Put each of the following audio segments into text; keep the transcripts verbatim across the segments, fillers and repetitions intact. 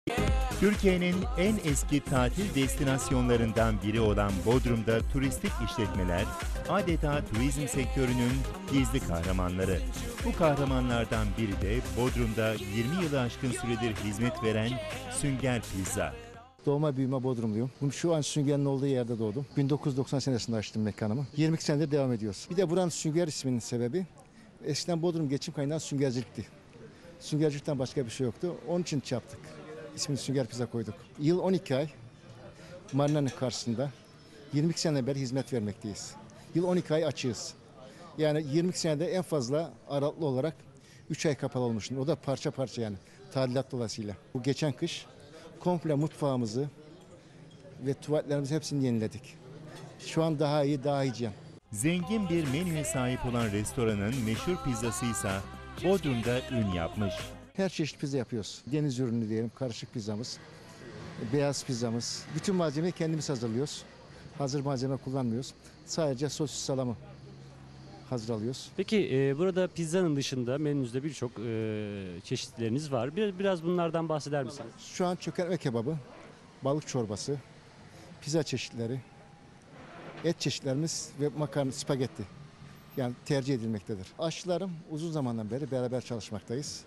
Türkiye'nin en eski tatil destinasyonlarından biri olan Bodrum'da turistik işletmeler adeta turizm sektörünün gizli kahramanları. Bu kahramanlardan biri de Bodrum'da yirmi yılı aşkın süredir hizmet veren Sünger Pizza. Doğma büyüme Bodrumluyum. Şu an Sünger'in olduğu yerde doğdum. bin dokuz yüz doksan senesinde açtım mekanımı. yirmi iki senedir devam ediyoruz. Bir de buranın Sünger isminin sebebi eskiden Bodrum geçim kaynağı süngercilikti. Süngercilikten başka bir şey yoktu. Onun için yaptık. İsmini Sünger Pizza koyduk. Yıl on iki ay marinanın karşısında yirmi iki seneden beri hizmet vermekteyiz. Yıl on iki ay açığız. Yani yirmi iki senede en fazla aralıklı olarak üç ay kapalı olmuştur. O da parça parça yani tadilat dolayısıyla. Bu geçen kış komple mutfağımızı ve tuvaletlerimizi hepsini yeniledik. Şu an daha iyi, daha hijyen. Zengin bir menüye sahip olan restoranın meşhur pizzasıysa Bodrum'da ün yapmış. Her çeşit pizza yapıyoruz. Deniz ürünü diyelim, karışık pizzamız, beyaz pizzamız. Bütün malzemeyi kendimiz hazırlıyoruz. Hazır malzeme kullanmıyoruz. Sadece sosis salamı hazır alıyoruz. Peki e, burada pizzanın dışında menünüzde birçok e, çeşitleriniz var. Bir, biraz bunlardan bahseder misiniz? Şu an çökertme kebabı, balık çorbası, pizza çeşitleri, et çeşitlerimiz ve makarna, spagetti. Yani tercih edilmektedir. Aşçılarım uzun zamandan beri beraber çalışmaktayız.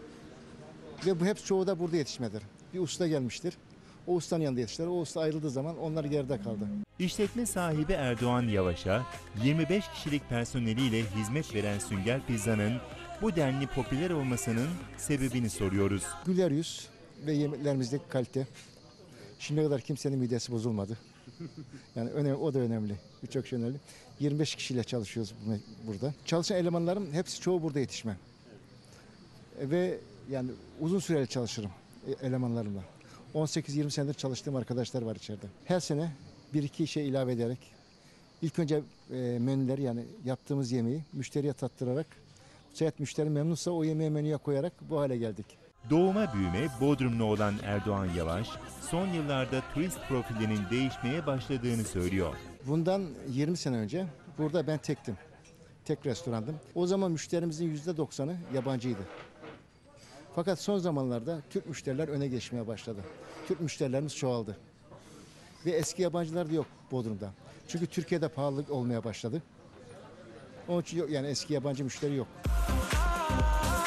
Ve bu hep çoğu da burada yetişmedir. Bir usta gelmiştir. O ustanın yanında yetiştiler. O usta ayrıldığı zaman onlar geride kaldı. İşletme sahibi Erdoğan Yavaş'a yirmi beş kişilik personeliyle hizmet veren Sünger Pizza'nın bu denli popüler olmasının sebebini soruyoruz. Güler yüz ve yemeklerimizdeki kalite. Şimdiye kadar kimsenin midesi bozulmadı. Yani önemli, o da önemli. Birçok şey önemli. yirmi beş kişiyle çalışıyoruz burada. Çalışan elemanlarım hepsi çoğu burada yetişme. Ve yani uzun süreli çalışırım elemanlarımla. on sekiz yirmi senedir çalıştığım arkadaşlar var içeride. Her sene bir iki şey ilave ederek ilk önce e, menüleri yani yaptığımız yemeği müşteriye tattırarak şayet müşteri memnunsa o yemeği menüye koyarak bu hale geldik. Doğuma büyüme Bodrumlu olan Erdoğan Yavaş, son yıllarda turist profilinin değişmeye başladığını söylüyor. Bundan yirmi sene önce burada ben tektim. Tek restorandım. O zaman müşterimizin yüzde doksanı yabancıydı. Fakat son zamanlarda Türk müşteriler öne geçmeye başladı. Türk müşterilerimiz çoğaldı. Ve eski yabancılar da yok Bodrum'da. Çünkü Türkiye'de pahalılık olmaya başladı. Onun için yok, yani eski yabancı müşteri yok.